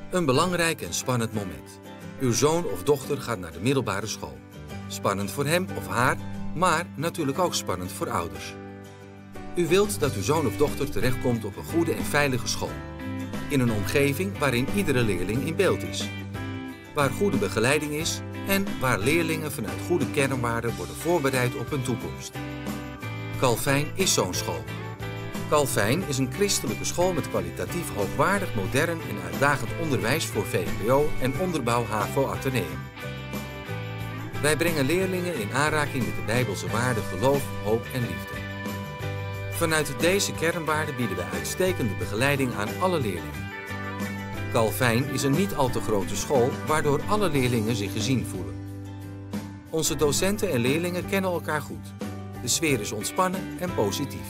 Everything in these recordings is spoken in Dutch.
Een belangrijk en spannend moment. Uw zoon of dochter gaat naar de middelbare school. Spannend voor hem of haar, maar natuurlijk ook spannend voor ouders. U wilt dat uw zoon of dochter terechtkomt op een goede en veilige school. In een omgeving waarin iedere leerling in beeld is. Waar goede begeleiding is en waar leerlingen vanuit goede kernwaarden worden voorbereid op hun toekomst. Calvijn is zo'n school. Calvijn is een christelijke school met kwalitatief hoogwaardig, modern en uitdagend onderwijs voor VMBO en onderbouw HAVO-ateneum. Wij brengen leerlingen in aanraking met de Bijbelse waarden geloof, hoop en liefde. Vanuit deze kernwaarden bieden wij uitstekende begeleiding aan alle leerlingen. Calvijn is een niet al te grote school, waardoor alle leerlingen zich gezien voelen. Onze docenten en leerlingen kennen elkaar goed. De sfeer is ontspannen en positief.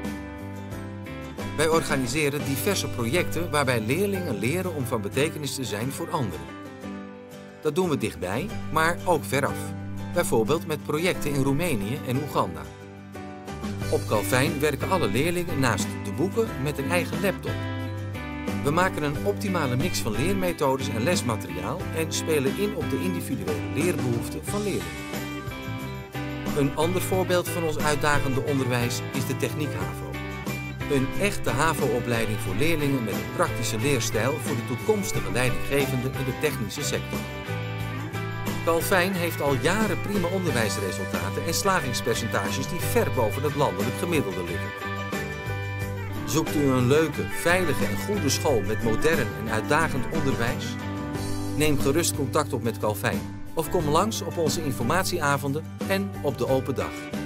Wij organiseren diverse projecten waarbij leerlingen leren om van betekenis te zijn voor anderen. Dat doen we dichtbij, maar ook veraf. Bijvoorbeeld met projecten in Roemenië en Oeganda. Op Calvijn werken alle leerlingen naast de boeken met een eigen laptop. We maken een optimale mix van leermethodes en lesmateriaal en spelen in op de individuele leerbehoeften van leerlingen. Een ander voorbeeld van ons uitdagende onderwijs is de Techniek HAVO. Een echte HAVO-opleiding voor leerlingen met een praktische leerstijl voor de toekomstige leidinggevenden in de technische sector. Calvijn heeft al jaren prima onderwijsresultaten en slagingspercentages die ver boven het landelijk gemiddelde liggen. Zoekt u een leuke, veilige en goede school met modern en uitdagend onderwijs? Neem gerust contact op met Calvijn of kom langs op onze informatieavonden en op de open dag.